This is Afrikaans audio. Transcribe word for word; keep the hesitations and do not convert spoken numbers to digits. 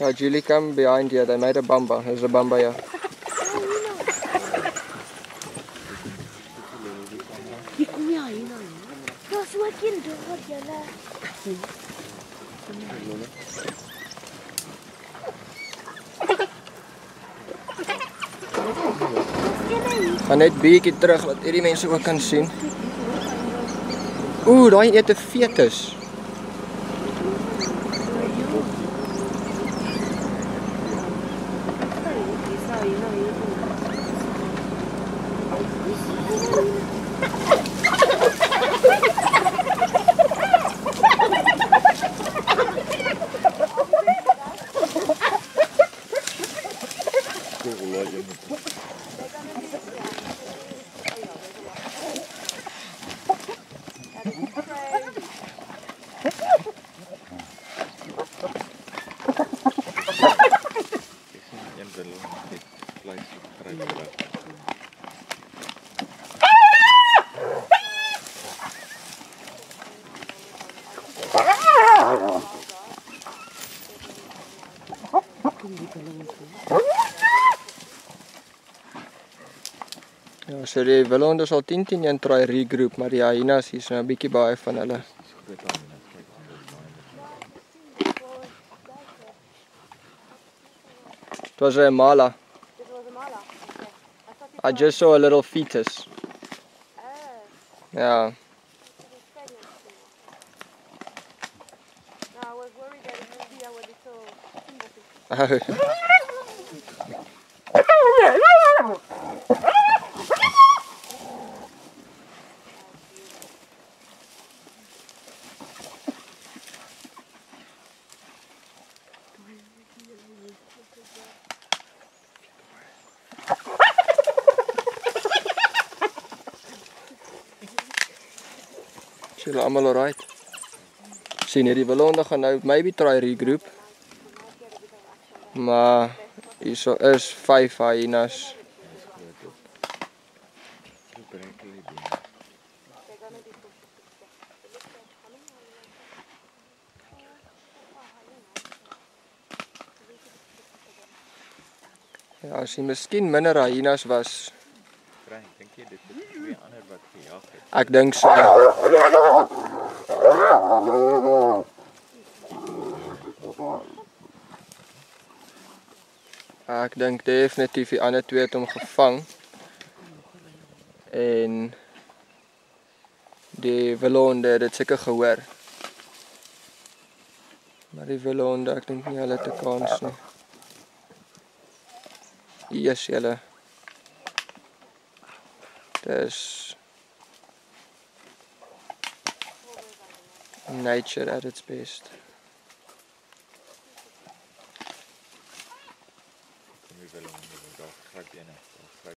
Now Julie, come behind here. They made a bamba. There's a bamba here. Hier kom jy hyena. Ja, so 'n kind hoor julle. Gaan net bietjie terug dat hierdie mense ook kan sien. Ooh, daai eet 'n fetus. Ja, so die wilde sal tien tien een try regroup, maar die hyenas hier is nou 'n bietjie baie van hulle. It was a Impala. Dit was 'n Impala. I just saw a little fetus. Oh. Yeah. No, I was worried that it would be our little sympathy. Oh. Is julle almal alright? Sien hierdie wilde gaan nou maybe try regroup. Maar hierso is vyf hyenas. Ja, as jy miskien minder hyenas was. Dink jy dit is twee ander wat gejag het? Ek dink so. Ek dink definitief die ander twee het hom gevang. En die wilde het dit seker gehoor. Maar die wilde, ek dink nie hulle het 'n kans nie. Hier is julle. Dis nature at its best. Kom jy wel om die dag gryp ene.